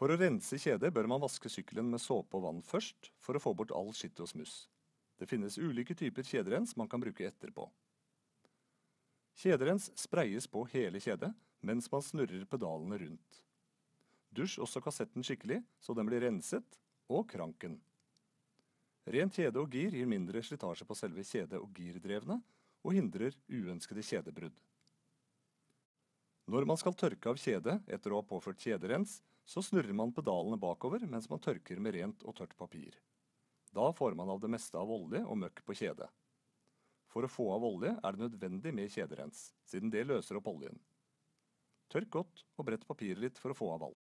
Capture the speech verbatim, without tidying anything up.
For å rense kjedet bør man vaske sykkelen med såpe og vann først, for å få bort all skitt og smuss. Det finnes ulike typer kjederens man kan bruke etterpå. Kjederens sprayes på hele kjedet, mens man snurrer pedalene rundt. Dusj også kassetten skikkelig, så den blir renset, og kranken. Rent kjede og gir gir mindre slitasje på selve kjede- og girdrevene, og hindrer uønskede kjedebrudd. Når man skal tørke av kjedet etter å ha påført kjederens, så snurrer man pedalene bakover mens man tørker med rent og tørt papir. Da får man av det meste av olje og møkk på kjedet. For å få av olje er det nødvendig med kjederens, siden det løser opp oljen. Tørk godt og brett papiret litt for å få av alt.